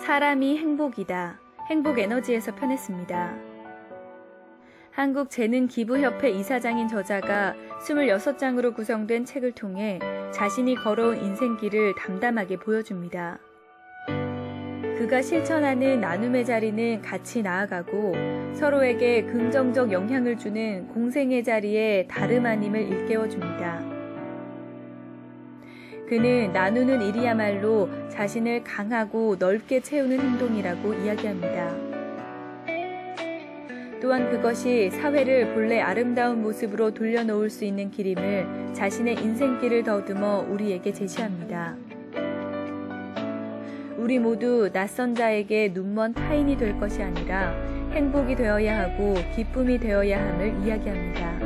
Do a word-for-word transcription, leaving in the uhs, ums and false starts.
사람이 행복이다. 행복 에너지에서 펴냈습니다. 한국 재능기부협회 이사장인 저자가 스물여섯 장으로 구성된 책을 통해 자신이 걸어온 인생길을 담담하게 보여줍니다. 그가 실천하는 나눔의 자리는 같이 나아가고 서로에게 긍정적 영향을 주는 공생의 자리에 다름 아님을 일깨워줍니다. 그는 나누는 일이야말로 자신을 강하고 넓게 채우는 행동이라고 이야기합니다. 또한 그것이 사회를 본래 아름다운 모습으로 돌려놓을 수 있는 길임을 자신의 인생길을 더듬어 우리에게 제시합니다. 우리 모두 낯선 자에게 눈먼 타인이 될 것이 아니라 행복이 되어야 하고 기쁨이 되어야 함을 이야기합니다.